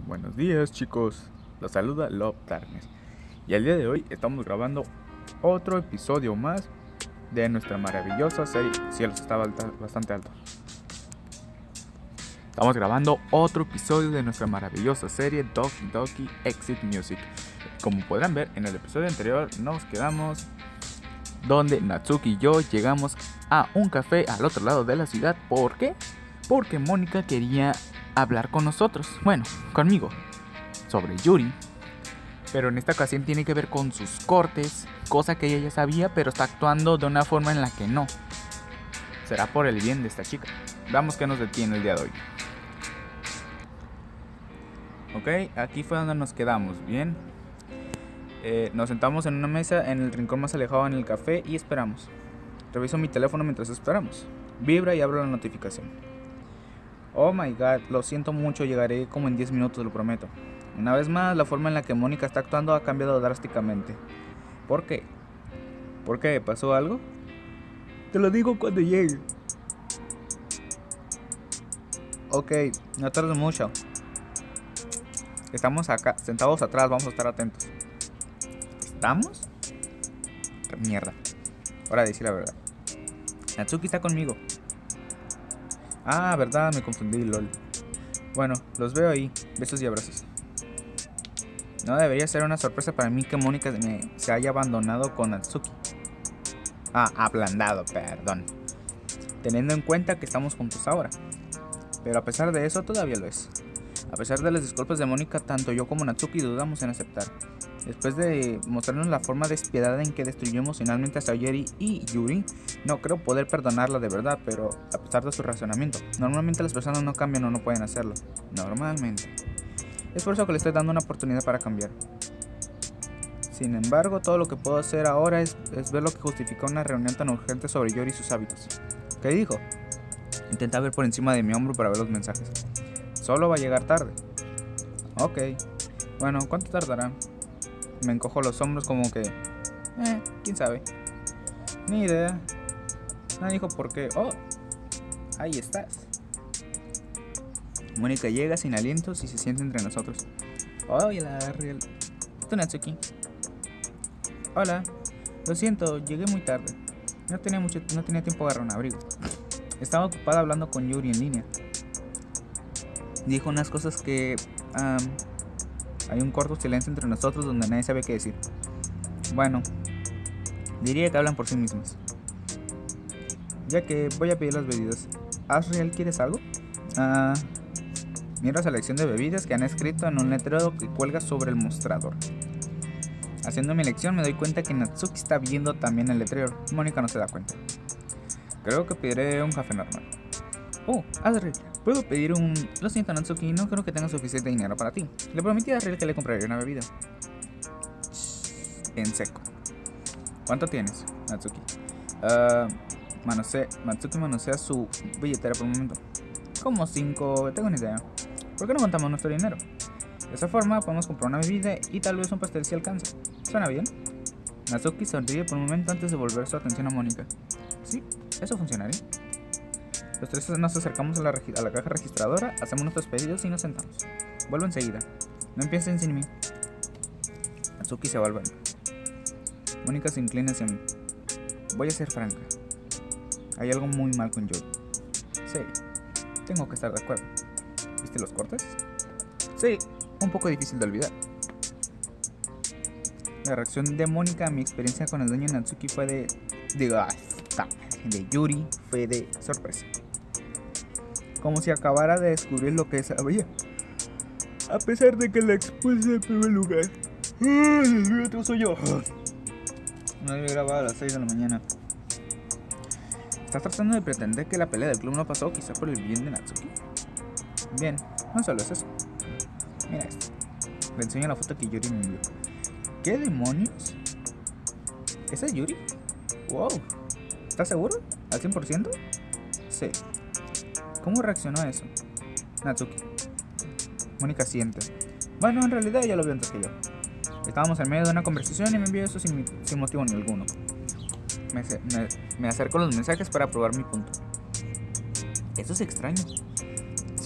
Buenos días, chicos, los saluda Love Darkness y el día de hoy estamos grabando otro episodio más de nuestra maravillosa serie. Cielos, está bastante alto. Estamos grabando otro episodio de nuestra maravillosa serie Doki Doki Exit Music. Como podrán ver, en el episodio anterior nos quedamos donde Natsuki y yo llegamos a un café al otro lado de la ciudad. ¿Por qué? Porque Mónica quería hablar con nosotros, bueno, conmigo, sobre Yuri. Pero en esta ocasión tiene que ver con sus cortes, cosa que ella ya sabía, pero está actuando de una forma en la que no. Será por el bien de esta chica. Veamos qué nos detiene el día de hoy. Ok, aquí fue donde nos quedamos, bien. Nos sentamos en una mesa en el rincón más alejado en el café y esperamos. Reviso mi teléfono mientras esperamos. Vibra y abro la notificación. Oh my god, lo siento mucho, llegaré como en 10 minutos, lo prometo. Una vez más, la forma en la que Mónica está actuando ha cambiado drásticamente. ¿Por qué? ¿Por qué? ¿Pasó algo? Te lo digo cuando llegue. Ok, no tardes mucho. Estamos acá, sentados atrás, vamos a estar atentos. ¿Estamos? Mierda. Ahora decir la verdad. Natsuki está conmigo. Ah, verdad, me confundí, lol. Bueno, los veo ahí. Besos y abrazos. No debería ser una sorpresa para mí que Mónica se haya abandonado con Natsuki. Ablandado, perdón. Teniendo en cuenta que estamos juntos ahora. Pero a pesar de eso, todavía lo es. A pesar de las disculpas de Mónica, tanto yo como Natsuki dudamos en aceptar. Después de mostrarnos la forma despiadada en que destruyó emocionalmente a Sayori y Yuri, no creo poder perdonarla de verdad, pero a pesar de su razonamiento. Normalmente las personas no cambian o no pueden hacerlo. Normalmente. Es por eso que le estoy dando una oportunidad para cambiar. Sin embargo, todo lo que puedo hacer ahora es ver lo que justifica una reunión tan urgente sobre Yuri y sus hábitos. ¿Qué dijo? Intenta ver por encima de mi hombro para ver los mensajes. Solo va a llegar tarde. Ok. Bueno, ¿cuánto tardará? Me encojo los hombros como que... quién sabe. Ni idea. Nadie dijo por qué. Oh, ahí estás. Mónica llega sin alientos y se sienta entre nosotros. Hola, Ariel. ¿Tú, Natsuki? Hola. Lo siento, llegué muy tarde. No tenía tiempo de agarrar un abrigo. Estaba ocupada hablando con Yuri en línea. Dijo unas cosas que... hay un corto silencio entre nosotros donde nadie sabe qué decir. Bueno, diría que hablan por sí mismos. Ya que voy a pedir las bebidas. ¿Asriel, quieres algo? Mira la selección de bebidas que han escrito en un letrero que cuelga sobre el mostrador. Haciendo mi elección me doy cuenta que Natsuki está viendo también el letrero. Mónica no se da cuenta. Creo que pediré un café normal. Oh, Asriel, ¿puedo pedir un...? Lo siento, Natsuki, no creo que tenga suficiente dinero para ti. Le prometí a Asriel que le compraría una bebida. En seco. ¿Cuánto tienes, Natsuki? Natsuki manosea su billetera por un momento. Como 5, tengo una idea. ¿Por qué no contamos nuestro dinero? De esa forma podemos comprar una bebida y tal vez un pastel si alcanza. ¿Suena bien? Natsuki sonríe por un momento antes de volver su atención a Mónica. Sí, eso funcionaría. Los tres nos acercamos a la caja registradora, hacemos nuestros pedidos y nos sentamos. Vuelvo enseguida. No empiecen sin mí. Natsuki se va al baño. Mónica se inclina hacia mí. Voy a ser franca. Hay algo muy mal con Yuri. Sí, tengo que estar de acuerdo. ¿Viste los cortes? Sí, un poco difícil de olvidar. La reacción de Mónica a mi experiencia con el dueño Natsuki fue de Yuri fue de sorpresa. Como si acabara de descubrir lo que sabía. A pesar de que la expuse en primer lugar. El otro soy yo. No debe grabar a las 6 de la mañana. ¿Estás tratando de pretender que la pelea del club no pasó quizá por el bien de Natsuki? Bien, no solo es eso. Mira esto. Le enseño la foto que Yuri me envió. ¿Qué demonios? ¿Esa es Yuri? Wow. ¿Estás seguro? ¿Al 100%? Sí. ¿Cómo reaccionó a eso? Natsuki. Mónica siente. Bueno, en realidad ella lo vio antes que yo. Estábamos en medio de una conversación y me envió eso sin motivo ninguno. Me acerco a los mensajes para probar mi punto. Eso es extraño.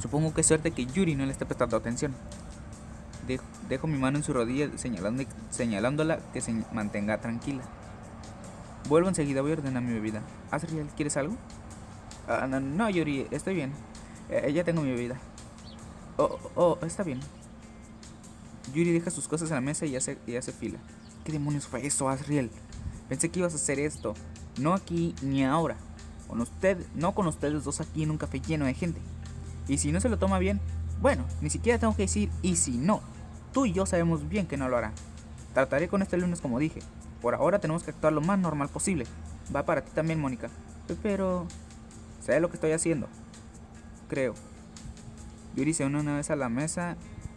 Supongo que es suerte que Yuri no le esté prestando atención. Dejo mi mano en su rodilla señalándola que se mantenga tranquila. Vuelvo enseguida, voy a ordenar mi bebida. Asriel, ¿quieres algo? No, Yuri, estoy bien. Ya tengo mi bebida. Está bien. Yuri deja sus cosas en la mesa y hace fila. ¿Qué demonios fue eso, Asriel? Pensé que ibas a hacer esto. No aquí ni ahora. No con ustedes dos aquí en un café lleno de gente. Y si no se lo toma bien, bueno, ni siquiera tengo que decir y si no. Tú y yo sabemos bien que no lo hará. Trataré con este lunes como dije. Por ahora tenemos que actuar lo más normal posible. Va para ti también, Mónica. Pero... sé lo que estoy haciendo. Creo. Yuri se une una vez a la mesa.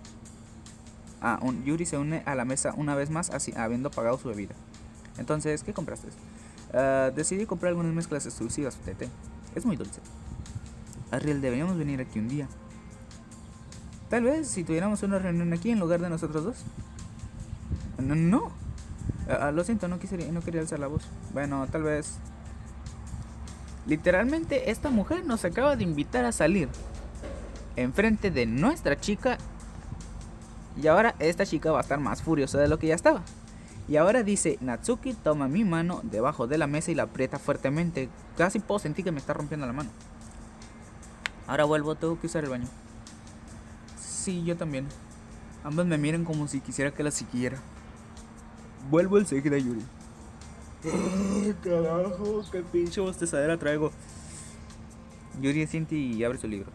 Yuri se une a la mesa una vez más, así, habiendo pagado su bebida. Entonces, ¿qué compraste? Decidí comprar algunas mezclas exclusivas de té. Es muy dulce. Asriel, deberíamos venir aquí un día. Tal vez si tuviéramos una reunión aquí en lugar de nosotros dos. No. Lo siento, no quería alzar la voz. Bueno, tal vez. Literalmente esta mujer nos acaba de invitar a salir enfrente de nuestra chica. Y ahora esta chica va a estar más furiosa de lo que ya estaba. Y ahora dice, Natsuki toma mi mano debajo de la mesa y la aprieta fuertemente. Casi puedo sentir que me está rompiendo la mano. Ahora vuelvo, tengo que usar el baño. Sí, yo también. Ambas me miran como si quisiera que la siguiera. Vuelvo enseguida, Yuri. Carajo, qué pinche bostezadera traigo. Yuri asiente y abre su libro.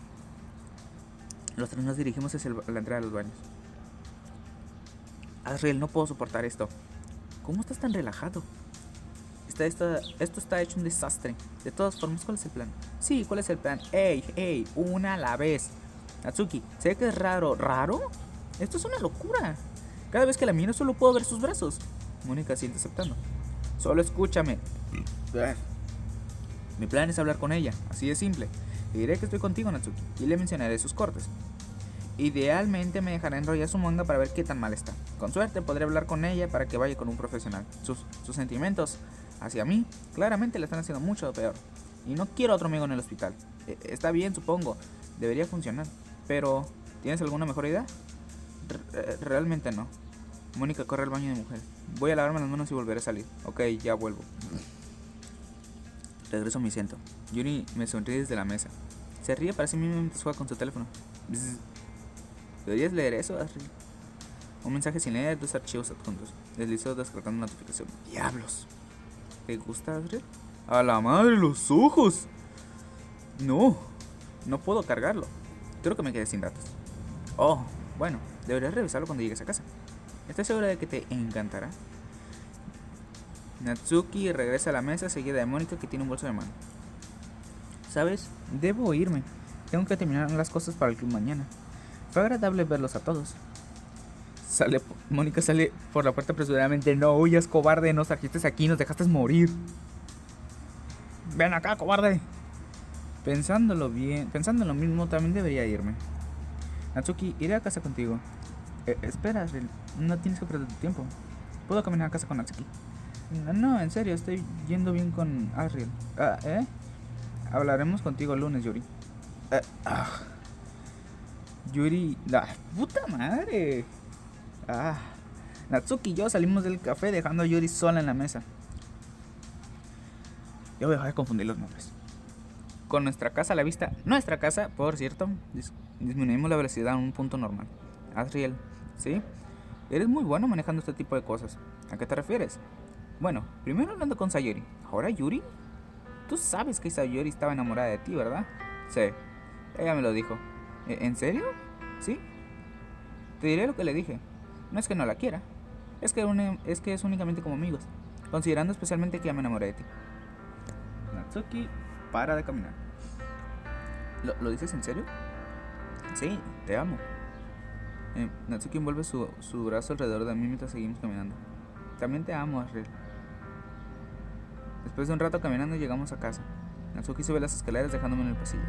Los tres nos dirigimos hacia la entrada de los baños. Asriel, no puedo soportar esto. ¿Cómo estás tan relajado? Esto está hecho un desastre. De todas formas, ¿cuál es el plan? Sí, ¿cuál es el plan? ¡Ey! Una a la vez. Natsuki, sé que es raro. ¿Raro? Esto es una locura. Cada vez que la miro solo puedo ver sus brazos. Mónica siente aceptando. Solo escúchame. Mi plan es hablar con ella, así de simple. Le diré que estoy contigo, Natsuki, y le mencionaré sus cortes. Idealmente me dejará enrollar su manga para ver qué tan mal está. Con suerte podré hablar con ella para que vaya con un profesional. Sus sentimientos hacia mí claramente le están haciendo mucho peor. Y no quiero otro amigo en el hospital. Está bien, supongo. Debería funcionar. Pero, ¿tienes alguna mejor idea? Realmente no. Mónica corre al baño de mujer. Voy a lavarme las manos y volveré a salir. Ok, ya vuelvo. Regreso a mi asiento. Yuri me sonríe desde la mesa. Se ríe para sí mismo mientras juega con su teléfono. Bzz. ¿Deberías leer eso, Asriel? Un mensaje sin leer, 2 archivos adjuntos. Deslizó descargando una notificación. ¡Diablos! ¿Te gusta, Asriel? ¡A la madre, los ojos! No puedo cargarlo. Creo que me quedé sin datos. Oh, bueno, deberías revisarlo cuando llegues a casa. ¿Estás segura de que te encantará? Natsuki regresa a la mesa seguida de Mónica, que tiene un bolso de mano. ¿Sabes? Debo irme. Tengo que terminar las cosas para el club mañana. Fue agradable verlos a todos. Mónica sale por la puerta apresuradamente. No huyas, cobarde. Nos trajiste aquí y nos dejaste morir. Ven acá, cobarde. Pensando lo mismo, también debería irme. Natsuki, iré a casa contigo. Espera, no tienes que perder tu tiempo. Puedo caminar a casa con Natsuki. No, en serio, estoy yendo bien con Asriel. Hablaremos contigo el lunes, Yuri. Yuri, la puta madre. Natsuki y yo salimos del café dejando a Yuri sola en la mesa. Yo voy a dejar de confundir los nombres. Con nuestra casa a la vista, nuestra casa, por cierto, disminuimos la velocidad a un punto normal. Asriel, ¿sí? Eres muy bueno manejando este tipo de cosas. ¿A qué te refieres? Bueno, primero hablando con Sayori. ¿Ahora Yuri? Tú sabes que Sayori estaba enamorada de ti, ¿verdad? Sí, ella me lo dijo. ¿En serio? ¿Sí? Te diré lo que le dije. No es que no la quiera. Es que es únicamente como amigos. Considerando especialmente que ya me enamoré de ti. Natsuki para de caminar. ¿Lo dices en serio? Sí, te amo. Natsuki envuelve su brazo alrededor de mí mientras seguimos caminando. También te amo, Asriel. Después de un rato caminando llegamos a casa. Natsuki sube las escaleras dejándome en el pasillo.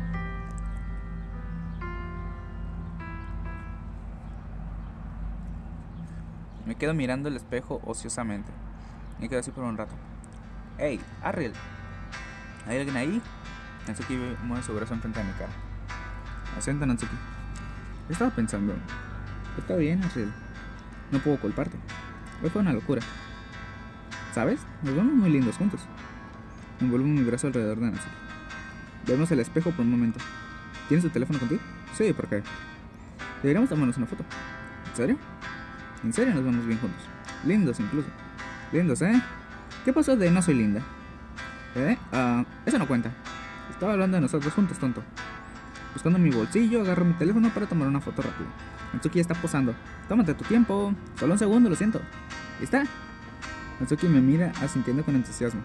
Me quedo mirando el espejo ociosamente. Me quedo así por un rato. Hey, Asriel, ¿hay alguien ahí? Natsuki mueve su brazo enfrente de mi cara. Asienta, Natsuki. Estaba pensando. Está bien, Ariel. No puedo culparte. Hoy fue una locura. ¿Sabes? Nos vemos muy lindos juntos. Envuelvo mi brazo alrededor de Natsuki. Vemos el espejo por un momento. ¿Tienes tu teléfono contigo? Sí, ¿por qué? Deberíamos tomarnos una foto. ¿En serio? En serio nos vemos bien juntos. Lindos incluso. Lindos, ¿eh? ¿Qué pasó de no soy linda? Eso no cuenta. Estaba hablando de nosotros juntos, tonto. Buscando mi bolsillo, agarro mi teléfono para tomar una foto rápida. Natsuki está posando. Tómate tu tiempo. Solo un segundo, lo siento. ¿Está? Natsuki me mira asintiendo con entusiasmo.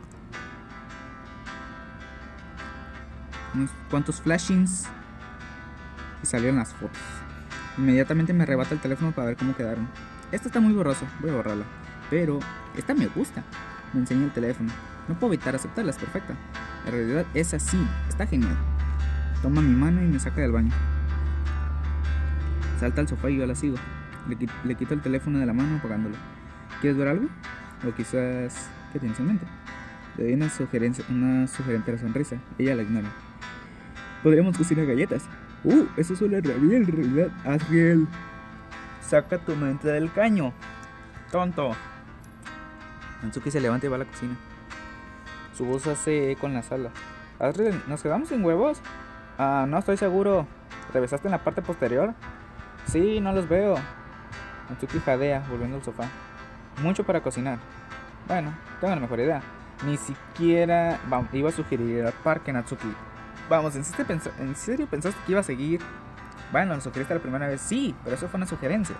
Unos cuantos flashings y salieron las fotos. Inmediatamente me arrebata el teléfono para ver cómo quedaron. Esta está muy borrosa, voy a borrarla. Pero esta me gusta. Me enseña el teléfono. No puedo evitar aceptarla, es perfecta. En realidad es así, está genial. Toma mi mano y me saca del baño. Salta al sofá y yo la sigo. Le quito el teléfono de la mano apagándolo. ¿Quieres ver algo? O quizás... ¿Qué tienes en mente? Le doy una sugerente sonrisa. Ella la ignora. Podríamos cocinar galletas. Eso suena re bien, en realidad. Ariel, saca tu mente del caño, tonto. Natsuki se levanta y va a la cocina. Su voz hace eco en la sala. Ariel, ¿nos quedamos sin huevos? No estoy seguro. ¿Revisaste en la parte posterior? Sí, no los veo. Natsuki jadea, volviendo al sofá. Mucho para cocinar. Bueno, tengo la mejor idea. Ni siquiera iba a sugerir al parque, Natsuki. Vamos, ¿en serio pensaste que iba a seguir? Bueno, lo sugeriste la primera vez. Sí, pero eso fue una sugerencia.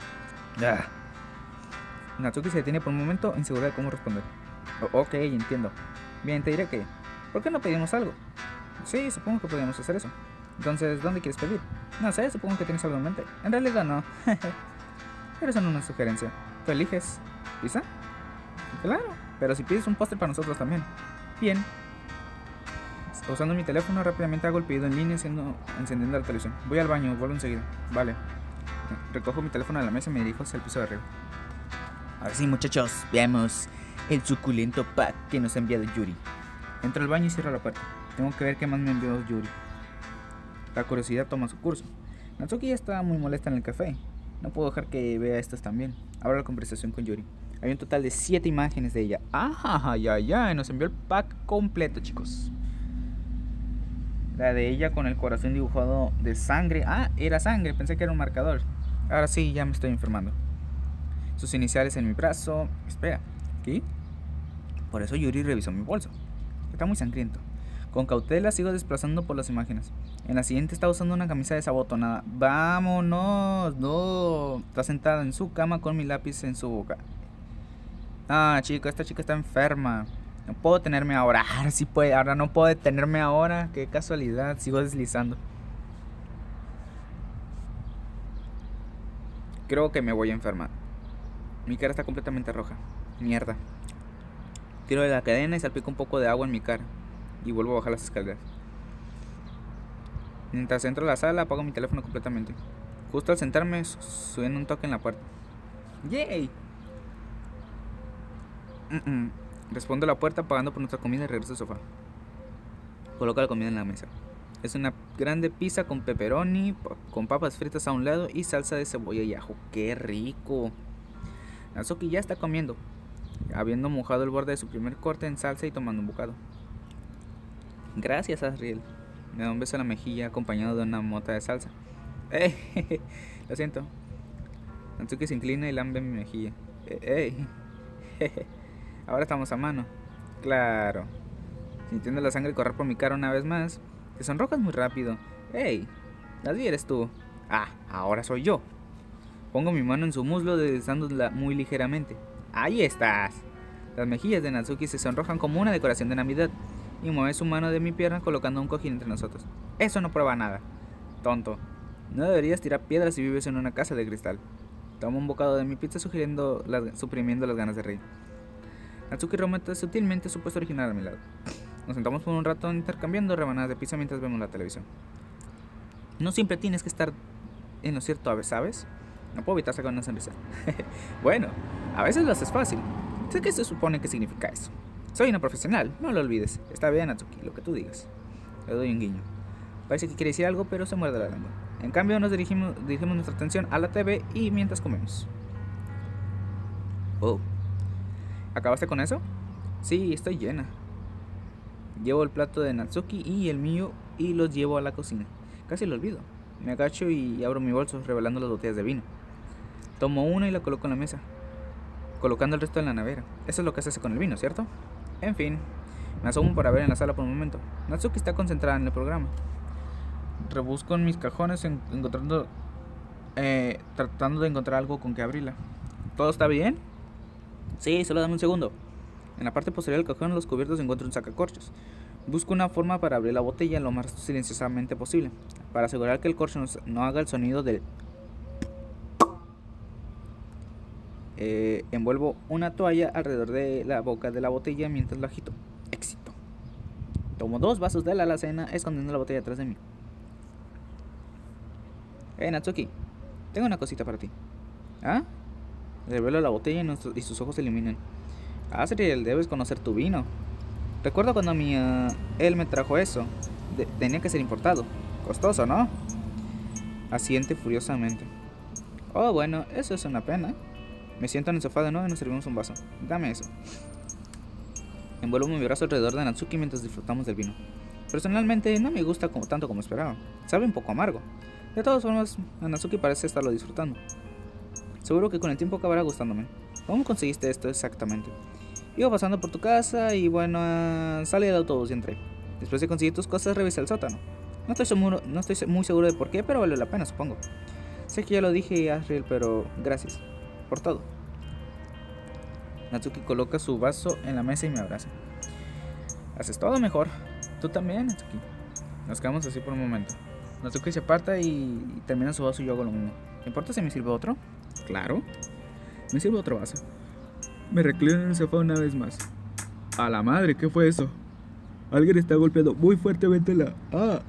Natsuki se detiene por un momento, insegura de cómo responder. Ok, entiendo. Bien, te diré que... ¿Por qué no pedimos algo? Sí, supongo que podríamos hacer eso. Entonces, ¿dónde quieres pedir? No sé, supongo que tienes algo en mente. En realidad no. Pero eso no es una sugerencia. Tú eliges. ¿Pizza? Claro, pero si pides un postre para nosotros también. Bien. Usando mi teléfono, rápidamente hago el pedido en línea encendiendo la televisión. Voy al baño, vuelvo enseguida. Vale. Recojo mi teléfono de la mesa y me dirijo hacia el piso de arriba. Ahora sí, muchachos, veamos el suculento pack que nos ha enviado Yuri. Entro al baño y cierro la puerta. Tengo que ver qué más me envió Yuri. La curiosidad toma su curso. Natsuki ya está muy molesta en el café. No puedo dejar que vea estas también. Abro la conversación con Yuri. Hay un total de 7 imágenes de ella. Ya, nos envió el pack completo, chicos. La de ella con el corazón dibujado de sangre. Era sangre, pensé que era un marcador. Ahora sí, ya me estoy informando. Sus iniciales en mi brazo. Espera, ¿qué? Por eso Yuri revisó mi bolso. Está muy sangriento. Con cautela sigo desplazando por las imágenes. En la siguiente está usando una camisa desabotonada. ¡Vámonos! No. Está sentada en su cama con mi lápiz en su boca. Chico, esta chica está enferma. No puedo detenerme ahora. Sí puede. Ahora no puedo detenerme ahora. Qué casualidad. Sigo deslizando. Creo que me voy a enfermar. Mi cara está completamente roja. Mierda. Tiro de la cadena y salpico un poco de agua en mi cara. Y vuelvo a bajar las escaleras. Mientras entro a la sala, apago mi teléfono completamente. Justo al sentarme, suena un toque en la puerta. ¡Yay! Respondo a la puerta pagando por nuestra comida y regreso al sofá. Coloco la comida en la mesa. Es una grande pizza con pepperoni, con papas fritas a un lado y salsa de cebolla y ajo. ¡Qué rico! Natsuki ya está comiendo, habiendo mojado el borde de su primer corte en salsa y tomando un bocado. Gracias, Ariel. Me da un beso en la mejilla acompañado de una mota de salsa. Lo siento. Natsuki se inclina y lambe mi mejilla. Ahora estamos a mano. Claro. Sintiendo la sangre correr por mi cara una vez más. Te sonrojas muy rápido. Así eres tú. Ahora soy yo. Pongo mi mano en su muslo deslizándola muy ligeramente. ¡Ahí estás! Las mejillas de Natsuki se sonrojan como una decoración de Navidad. Y mueve su mano de mi pierna colocando un cojín entre nosotros. Eso no prueba nada. Tonto. No deberías tirar piedras si vives en una casa de cristal. Tomo un bocado de mi pizza suprimiendo las ganas de reír. Natsuki remete sutilmente su puesto original a mi lado. Nos sentamos por un rato intercambiando rebanadas de pizza mientras vemos la televisión. No siempre tienes que estar en lo cierto, ¿sabes? No puedo evitar sacar una sonrisa. Bueno, a veces lo haces fácil. Sé que se supone que significa eso. Soy una profesional, no lo olvides. Está bien, Natsuki, lo que tú digas. Le doy un guiño. Parece que quiere decir algo, pero se muerde la lengua. En cambio, nos dirigimos nuestra atención a la TV y mientras comemos. Oh, ¿acabaste con eso? Sí, estoy llena. Llevo el plato de Natsuki y el mío y los llevo a la cocina. Casi lo olvido. Me agacho y abro mi bolso, revelando las botellas de vino. Tomo una y la coloco en la mesa, colocando el resto en la nevera. Eso es lo que se hace con el vino, ¿cierto? En fin, me asomo para ver en la sala por un momento. Natsuki está concentrada en el programa. Rebusco en mis cajones tratando de encontrar algo con que abrirla. ¿Todo está bien? Sí, solo dame un segundo. En la parte posterior del cajón, en los cubiertos, encuentro un sacacorchos. Busco una forma para abrir la botella lo más silenciosamente posible, para asegurar que el corcho no haga el sonido del... envuelvo una toalla alrededor de la boca de la botella mientras la agito. Éxito. Tomo 2 vasos de la alacena, escondiendo la botella atrás de mí. Natsuki, tengo una cosita para ti. ¿Ah? Revelo la botella y sus ojos se iluminan. Asriel, debes conocer tu vino. Recuerdo cuando él me trajo eso. Tenía que ser importado. Costoso, ¿no? Asiente furiosamente. Oh, bueno, eso es una pena. Me siento en el sofá de nuevo y nos servimos un vaso. Dame eso. Envuelvo mi brazo alrededor de Natsuki mientras disfrutamos del vino. Personalmente no me gusta tanto como esperaba. Sabe un poco amargo. De todas formas, Natsuki parece estarlo disfrutando. Seguro que con el tiempo acabará gustándome. ¿Cómo conseguiste esto exactamente? Iba pasando por tu casa y bueno, salí del autobús y entré. Después de conseguir tus cosas, revisé el sótano. No estoy muy seguro de por qué, pero vale la pena, supongo. Sé que ya lo dije, Asriel, pero gracias por todo. Natsuki coloca su vaso en la mesa y me abraza. Haces todo mejor. Tú también, Natsuki. Nos quedamos así por un momento. Natsuki se aparta y termina su vaso y yo hago lo mismo. ¿Me importa si me sirve otro? Claro. Me sirve otro vaso. Me reclino en el sofá una vez más. A la madre, ¿qué fue eso? Alguien está golpeando muy fuertemente la... ¡Ah!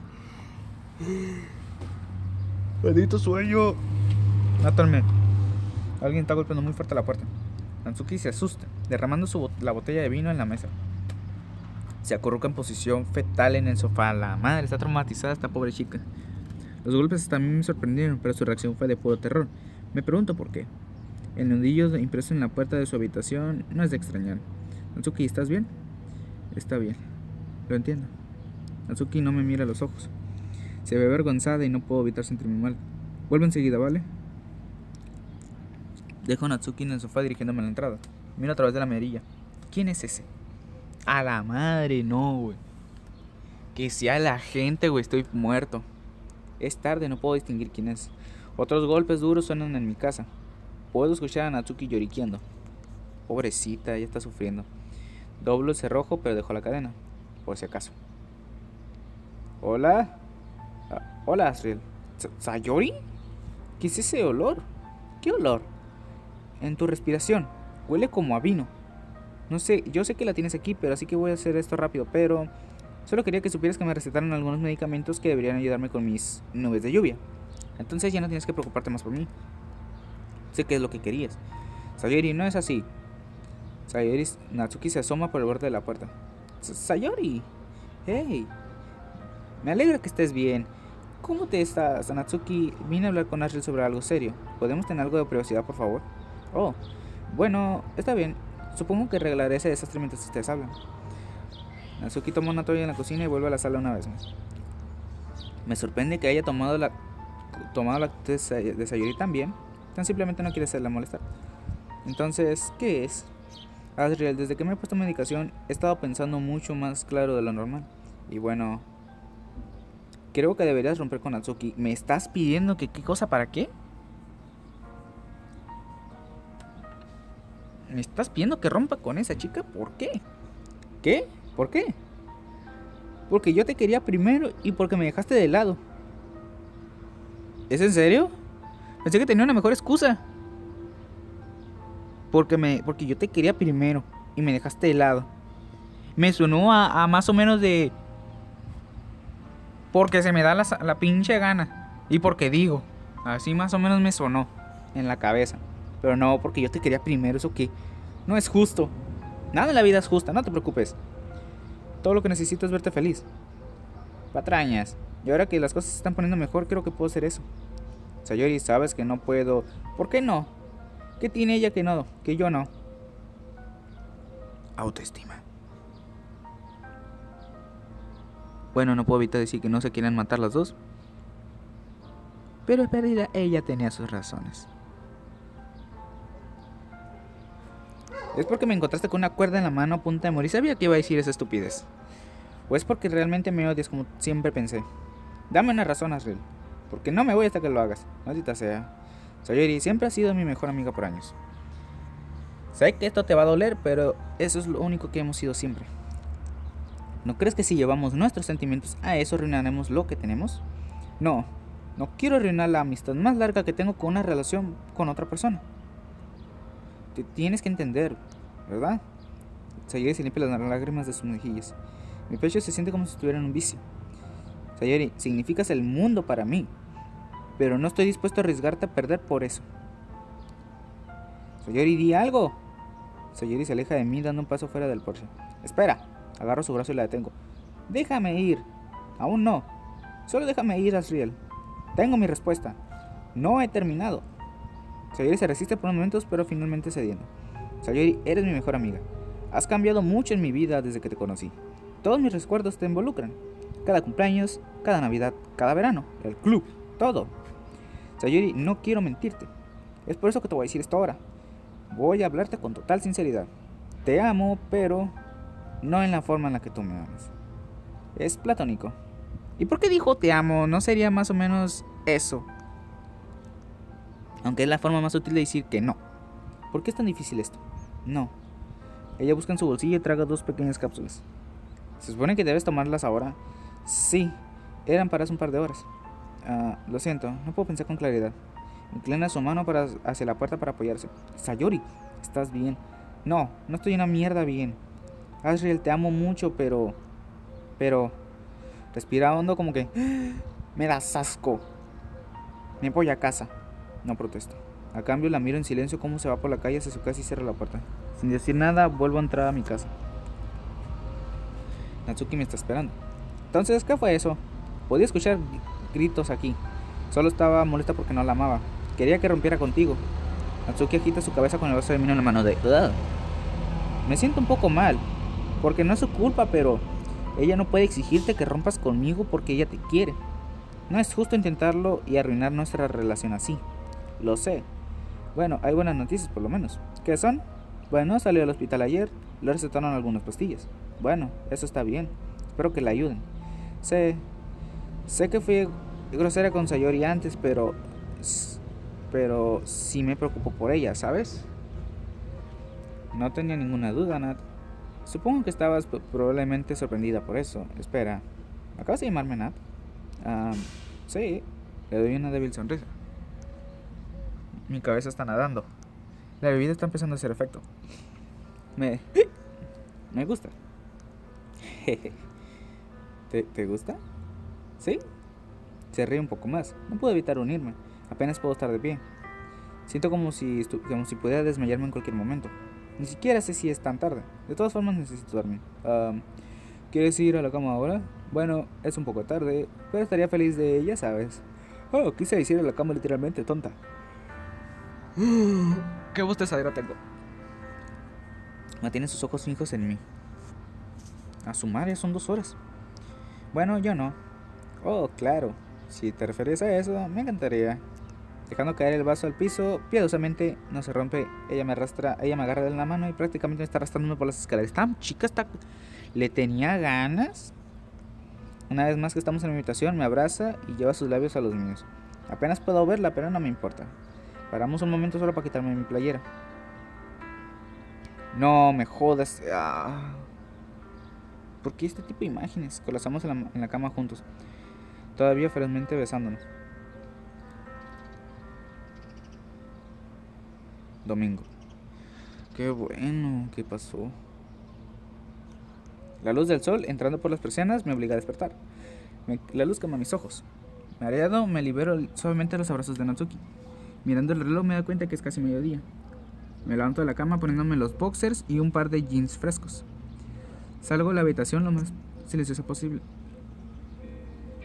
¡Maldito sueño! Mátame. Alguien está golpeando muy fuerte la puerta. Natsuki se asusta, derramando la botella de vino en la mesa. Se acurruca en posición fetal en el sofá. La madre está traumatizada esta pobre chica. Los golpes también me sorprendieron, pero su reacción fue de puro terror. Me pregunto por qué. El nudillo impreso en la puerta de su habitación no es de extrañar. Natsuki, ¿estás bien? Está bien. Lo entiendo. Natsuki no me mira a los ojos. Se ve avergonzada y no puedo evitar sentirme mal. Vuelve enseguida, ¿vale? Dejo a Natsuki en el sofá dirigiéndome a la entrada. Miro a través de la mirilla. ¿Quién es ese? A la madre, no, güey. Que sea la gente, güey. Estoy muerto. Es tarde, no puedo distinguir quién es. Otros golpes duros suenan en mi casa. Puedo escuchar a Natsuki lloriqueando. Pobrecita, ella está sufriendo. Doblo el cerrojo, pero dejo la cadena, por si acaso. ¿Hola? Hola, Asriel. ¿Sayori? ¿Qué es ese olor? ¿Qué olor? En tu respiración. Huele como a vino. No sé, yo sé que la tienes aquí, pero así que voy a hacer esto rápido, pero... Solo quería que supieras que me recetaron algunos medicamentos que deberían ayudarme con mis nubes de lluvia. Entonces ya no tienes que preocuparte más por mí. Sé que es lo que querías. Sayori, no es así. Sayori... Natsuki se asoma por el borde de la puerta. Sayori. Hey. Me alegra que estés bien. ¿Cómo te estás, Natsuki? Vine a hablar con Asriel sobre algo serio. ¿Podemos tener algo de privacidad, por favor? Oh, bueno, está bien. Supongo que arreglaré ese desastre mientras ustedes hablan. Natsuki toma una toalla en la cocina y vuelve a la sala una vez más. Me sorprende que haya tomado la actitud de Sayori también. Tan simplemente no quiere hacerla molestar. Entonces, ¿qué es? Asriel, desde que me he puesto medicación he estado pensando mucho más claro de lo normal. Y bueno, creo que deberías romper con Natsuki. ¿Me estás pidiendo que qué cosa para qué? ¿Me estás pidiendo que rompa con esa chica? ¿Por qué? ¿Qué? ¿Por qué? Porque yo te quería primero y porque me dejaste de lado. ¿Es en serio? Pensé que tenía una mejor excusa. Porque yo te quería primero y me dejaste de lado. Me sonó a más o menos de... Porque se me da la pinche gana. Y porque digo. Así más o menos me sonó en la cabeza. Pero no, porque yo te quería primero. ¿Eso qué? No es justo. Nada en la vida es justa, no te preocupes. Todo lo que necesito es verte feliz. Patrañas. Y ahora que las cosas se están poniendo mejor, creo que puedo hacer eso. Sayori, sabes que no puedo. ¿Por qué no? ¿Qué tiene ella que no? Que yo no. Autoestima. Bueno, no puedo evitar decir que no se quieren matar las dos. Pero en realidad ella tenía sus razones. ¿Es porque me encontraste con una cuerda en la mano a punta de morir? Sabía que iba a decir esa estupidez. ¿O es porque realmente me odias como siempre pensé? Dame una razón, Asriel. Porque no me voy hasta que lo hagas. Maldita sea. Sayori siempre ha sido mi mejor amiga por años. Sé que esto te va a doler, pero eso es lo único que hemos sido siempre. ¿No crees que si llevamos nuestros sentimientos a eso arruinaremos lo que tenemos? No, no quiero arruinar la amistad más larga que tengo con una relación con otra persona. Te tienes que entender, ¿verdad? Sayori se limpia las lágrimas de sus mejillas. Mi pecho se siente como si estuviera en un vicio. Sayori, significas el mundo para mí, pero no estoy dispuesto a arriesgarte a perder por eso. Sayori, di algo. Sayori se aleja de mí dando un paso fuera del porche. Espera. Agarro su brazo y la detengo. Déjame ir. Aún no. Solo déjame ir, Asriel. Tengo mi respuesta. No he terminado. Sayori se resiste por unos momentos, pero finalmente cediendo. Sayori, eres mi mejor amiga. Has cambiado mucho en mi vida desde que te conocí. Todos mis recuerdos te involucran. Cada cumpleaños, cada Navidad, cada verano, el club, todo. Sayori, no quiero mentirte. Es por eso que te voy a decir esto ahora. Voy a hablarte con total sinceridad. Te amo, pero no en la forma en la que tú me amas. Es platónico. ¿Y por qué dijo te amo? ¿No sería más o menos eso? Aunque es la forma más útil de decir que no. ¿Por qué es tan difícil esto? No. Ella busca en su bolsillo y traga 2 pequeñas cápsulas. ¿Se supone que debes tomarlas ahora? Sí. Eran para hace un par de horas. Lo siento, no puedo pensar con claridad. Inclina su mano hacia la puerta para apoyarse. Sayori, ¿estás bien? No, no estoy una mierda bien. Asriel, te amo mucho, pero... Respira hondo como que... Me das asco. Me voy a casa. No protesto. A cambio la miro en silencio como se va por la calle hacia su casa y cierra la puerta. Sin decir nada, vuelvo a entrar a mi casa. Natsuki me está esperando. Entonces, ¿qué fue eso? Podía escuchar gritos aquí. Solo estaba molesta porque no la amaba. Quería que rompiera contigo. Natsuki agita su cabeza con el vaso de vino en la mano de... Ugh. Me siento un poco mal. Porque no es su culpa, pero... Ella no puede exigirte que rompas conmigo porque ella te quiere. No es justo intentarlo y arruinar nuestra relación así. Lo sé. Bueno, hay buenas noticias por lo menos. ¿Qué son? Bueno, salió del hospital ayer. Le recetaron algunas pastillas. Bueno, eso está bien. Espero que la ayuden. Sé que fui grosera con Sayori antes, pero sí me preocupo por ella, ¿sabes? No tenía ninguna duda, Nat. Supongo que estabas probablemente sorprendida por eso. Espera, ¿acabas de llamarme Nat? Sí. Le doy una débil sonrisa. Mi cabeza está nadando. La bebida está empezando a hacer efecto. Me gusta. ¿Te gusta? ¿Sí? Se ríe un poco más. No puedo evitar unirme. Apenas puedo estar de pie. Siento como si pudiera desmayarme en cualquier momento. Ni siquiera sé si es tan tarde. De todas formas necesito dormir. ¿Quieres ir a la cama ahora? Bueno, es un poco tarde, pero estaría feliz de, ya sabes. Oh, quise decir a la cama literalmente, tonta. ¿Qué bostezadera tengo? Mantiene sus ojos fijos en mí. A su madre, son 2 horas. Bueno, yo no. Oh, claro. Si te refieres a eso, me encantaría. Dejando caer el vaso al piso, piadosamente no se rompe. Ella me agarra de la mano y prácticamente me está arrastrándome por las escaleras. Esta chica le tenía ganas. Una vez más que estamos en mi habitación, me abraza y lleva sus labios a los míos. Apenas puedo verla, pero no me importa. Paramos un momento solo para quitarme mi playera. No me jodas. ¿Por qué este tipo de imágenes? Colapsamos en la cama juntos, todavía ferozmente besándonos. Domingo. Qué bueno, ¿qué pasó? La luz del sol entrando por las persianas me obliga a despertar. La luz quema mis ojos. Mareado, me libero suavemente de los abrazos de Natsuki. Mirando el reloj me doy cuenta que es casi mediodía. Me levanto de la cama poniéndome los boxers y un par de jeans frescos. Salgo de la habitación lo más silenciosa posible.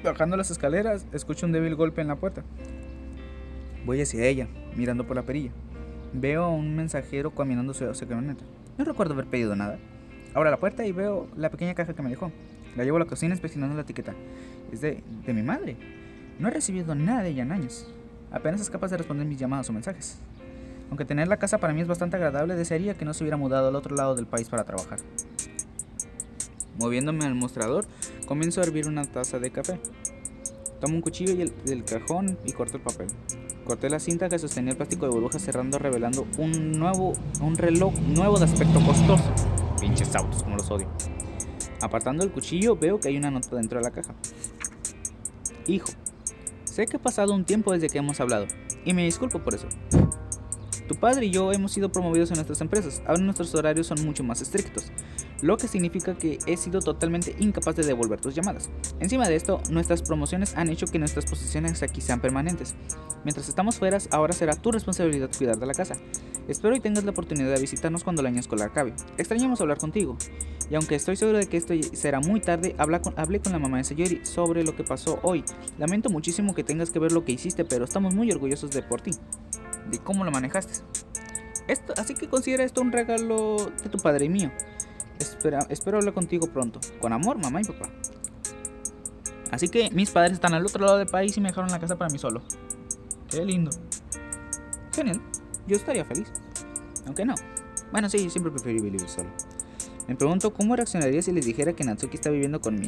Bajando las escaleras, escucho un débil golpe en la puerta. Voy hacia ella, mirando por la perilla. Veo a un mensajero caminando hacia su camioneta. No recuerdo haber pedido nada. Abro la puerta y veo la pequeña caja que me dejó. La llevo a la cocina inspeccionando la etiqueta. Es de mi madre. No he recibido nada de ella en años. Apenas es capaz de responder mis llamadas o mensajes. Aunque tener la casa para mí es bastante agradable, desearía que no se hubiera mudado al otro lado del país para trabajar. Moviéndome al mostrador, comienzo a hervir una taza de café. Tomo un cuchillo del cajón y corto el papel. Corté la cinta que sostenía el plástico de burbujas cerrando, revelando un reloj nuevo de aspecto costoso. Pinches autos, como los odio. Apartando el cuchillo, veo que hay una nota dentro de la caja. Hijo, sé que ha pasado un tiempo desde que hemos hablado, y me disculpo por eso. Tu padre y yo hemos sido promovidos en nuestras empresas. Ahora nuestros horarios son mucho más estrictos, lo que significa que he sido totalmente incapaz de devolver tus llamadas. Encima de esto, nuestras promociones han hecho que nuestras posiciones aquí sean permanentes. Mientras estamos fuera, ahora será tu responsabilidad cuidar de la casa. Espero y tengas la oportunidad de visitarnos cuando el año escolar acabe. Extrañamos hablar contigo. Y aunque estoy seguro de que esto será muy tarde, hablé con la mamá de Sayori sobre lo que pasó hoy. Lamento muchísimo que tengas que ver lo que hiciste, pero estamos muy orgullosos de por ti. De cómo lo manejaste. Así que considera esto un regalo de tu padre y mío. Espero hablar contigo pronto. Con amor, mamá y papá. Así que mis padres están al otro lado del país y me dejaron la casa para mí solo. Qué lindo. Genial. Yo estaría feliz. Aunque no. Bueno, sí, siempre preferí vivir solo. Me pregunto cómo reaccionaría si les dijera que Natsuki está viviendo conmigo.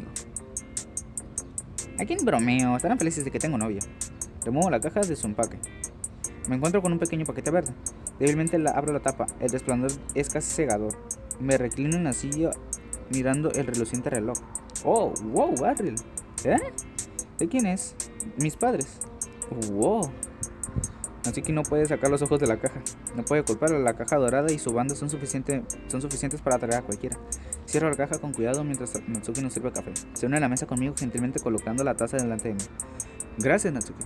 ¿A quién bromeo? Estarán felices de que tengo novia. Remuevo la caja de su empaque. Me encuentro con un pequeño paquete verde. Débilmente abro la tapa. El resplandor es casi cegador. Me reclino en la silla mirando el reluciente reloj. Oh, wow, Barrel. ¿Eh? ¿De quién es? Mis padres. Wow. Así que no puede sacar los ojos de la caja. No puede culpar a la caja dorada y su banda son suficientes para atraer a cualquiera. Cierro la caja con cuidado mientras Natsuki nos sirve café. Se une a la mesa conmigo gentilmente colocando la taza delante de mí. Gracias, Natsuki.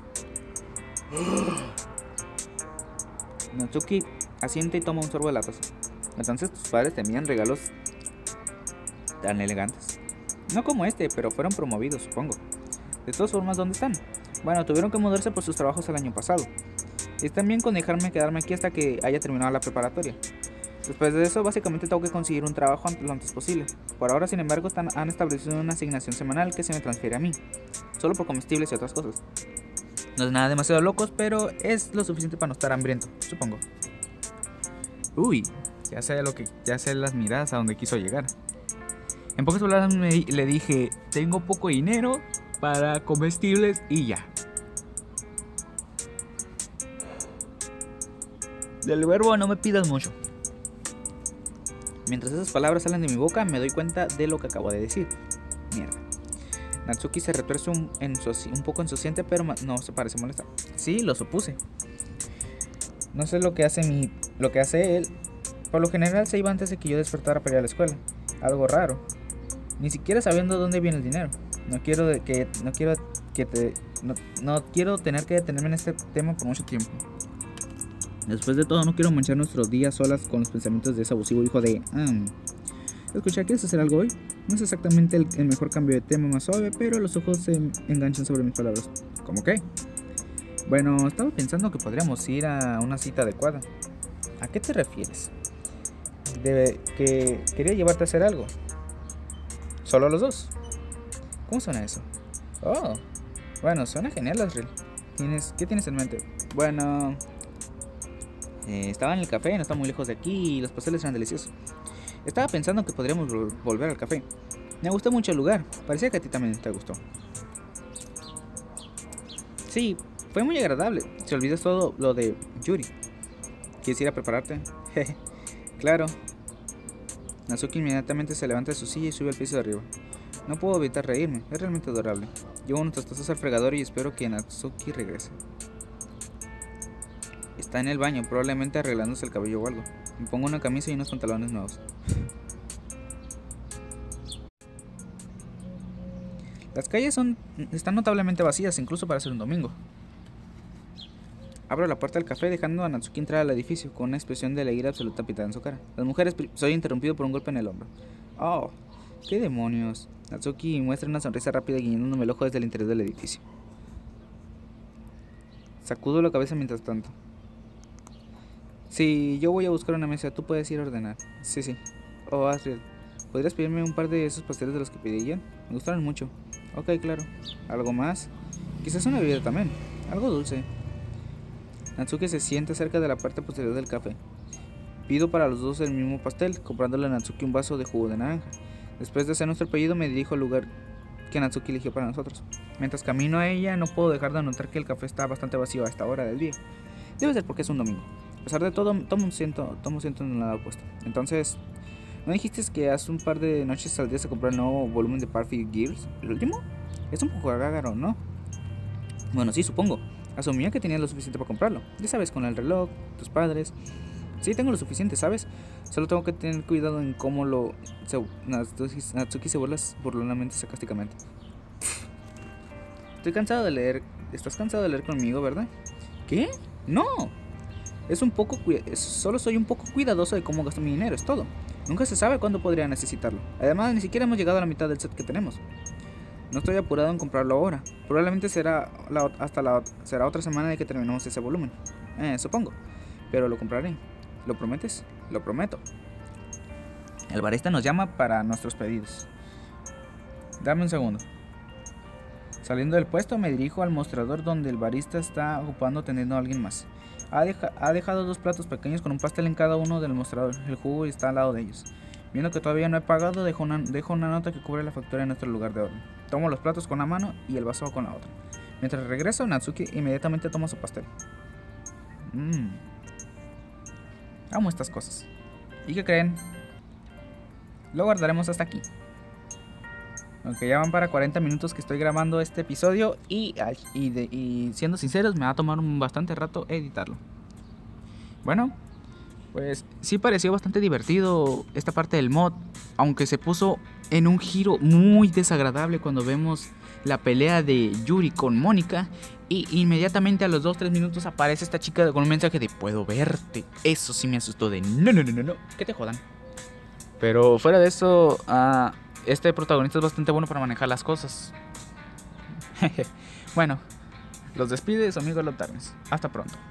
Natsuki asiente y toma un sorbo de la taza. Entonces tus padres tenían regalos tan elegantes. No como este, pero fueron promovidos, supongo. De todas formas, ¿dónde están? Bueno, tuvieron que mudarse por sus trabajos el año pasado. Están bien con dejarme quedarme aquí hasta que haya terminado la preparatoria. Después de eso, básicamente tengo que conseguir un trabajo lo antes posible. Por ahora, sin embargo, han establecido una asignación semanal que se me transfiere a mí, solo por comestibles y otras cosas. No es nada demasiado locos, pero es lo suficiente para no estar hambriento, supongo. Uy, ya sé las miradas a donde quiso llegar. En pocas palabras le dije, tengo poco dinero para comestibles y ya. Del verbo no me pidas mucho. Mientras esas palabras salen de mi boca, me doy cuenta de lo que acabo de decir. Mierda. Natsuki se retuerce un poco insociente, pero no se parece molestar. Sí, lo supuse. No sé lo que hace él. Por lo general se iba antes de que yo despertara para ir a la escuela. Algo raro. Ni siquiera sabiendo dónde viene el dinero. No quiero tener que detenerme en este tema por mucho tiempo. Después de todo, no quiero manchar nuestros días solas con los pensamientos de ese abusivo hijo de... Escucha, ¿quieres hacer algo hoy? No es exactamente el mejor cambio de tema, más suave, pero los ojos se enganchan sobre mis palabras. ¿Cómo qué? Bueno, estaba pensando que podríamos ir a una cita adecuada. ¿A qué te refieres? Que quería llevarte a hacer algo. ¿Solo los dos? ¿Cómo suena eso? Oh, bueno, suena genial, Asriel. ¿Qué tienes en mente? Bueno... estaba en el café, no está muy lejos de aquí y los pasteles eran deliciosos. Estaba pensando que podríamos volver al café. Me gustó mucho el lugar, parecía que a ti también te gustó. Sí, fue muy agradable. Si olvidas todo lo de Yuri. ¿Quieres ir a prepararte? Jeje, claro. Natsuki inmediatamente se levanta de su silla y sube al piso de arriba. No puedo evitar reírme, es realmente adorable. Llevo unas tazas al fregador y espero que Natsuki regrese. Está en el baño, probablemente arreglándose el cabello o algo. Me pongo una camisa y unos pantalones nuevos. Las calles están notablemente vacías, incluso para ser un domingo. Abro la puerta del café dejando a Natsuki entrar al edificio con una expresión de alegría absoluta pintada en su cara. Soy interrumpido por un golpe en el hombro. Oh, ¿Qué demonios? Natsuki muestra una sonrisa rápida guiñándome el ojo desde el interior del edificio. Sacudo la cabeza mientras tanto. Sí, yo voy a buscar una mesa, tú puedes ir a ordenar. Sí. Oh, Asriel, ¿podrías pedirme un par de esos pasteles de los que pedí ayer? Me gustaron mucho. Ok, claro. ¿Algo más? Quizás una bebida también. Algo dulce. Natsuki se sienta cerca de la parte posterior del café. Pido para los dos el mismo pastel, comprándole a Natsuki un vaso de jugo de naranja. Después de hacer nuestro pedido, me dirijo al lugar que Natsuki eligió para nosotros. Mientras camino a ella, no puedo dejar de notar que el café está bastante vacío a esta hora del día. Debe ser porque es un domingo. A pesar de todo, tomo asiento en el lado opuesto. Entonces, ¿no dijiste que hace un par de noches saldrías a comprar el nuevo volumen de Parfait Girls? ¿El último? Es un poco agárraro, ¿no? Bueno, sí, supongo. Asumía que tenías lo suficiente para comprarlo. Ya sabes, con el reloj, tus padres. Sí, tengo lo suficiente, ¿sabes? Solo tengo que tener cuidado en cómo Natsuki se burla burlonamente, sarcásticamente. Estoy cansado de leer. ¿Estás cansado de leer conmigo, verdad? ¿Qué? No. Solo soy un poco cuidadoso de cómo gasto mi dinero, es todo. Nunca se sabe cuándo podría necesitarlo. Además, ni siquiera hemos llegado a la mitad del set que tenemos. No estoy apurado en comprarlo ahora. Probablemente será otra semana de que terminemos ese volumen. Supongo. Pero lo compraré. ¿Lo prometes? Lo prometo. El barista nos llama para nuestros pedidos. Dame un segundo. Saliendo del puesto me dirijo al mostrador donde el barista está ocupando atendiendo a alguien más. Ha dejado 2 platos pequeños con un pastel en cada uno del mostrador. El jugo está al lado de ellos. Viendo que todavía no he pagado, dejo una nota que cubre la factura en nuestro lugar de orden. Tomo los platos con una mano y el vaso con la otra. Mientras regreso, Natsuki inmediatamente toma su pastel. Amo estas cosas. ¿Y qué creen? Lo guardaremos hasta aquí. Aunque ya van para 40 minutos que estoy grabando este episodio y siendo sinceros, me va a tomar bastante rato editarlo. Bueno, pues sí pareció bastante divertido esta parte del mod, aunque se puso en un giro muy desagradable cuando vemos la pelea de Yuri con Mónica y inmediatamente a los 2-3 minutos aparece esta chica con un mensaje de "puedo verte". Eso sí me asustó de no, que te jodan. Pero fuera de eso, este protagonista es bastante bueno para manejar las cosas. Bueno, los despide su amigo Lotarnes. Hasta pronto.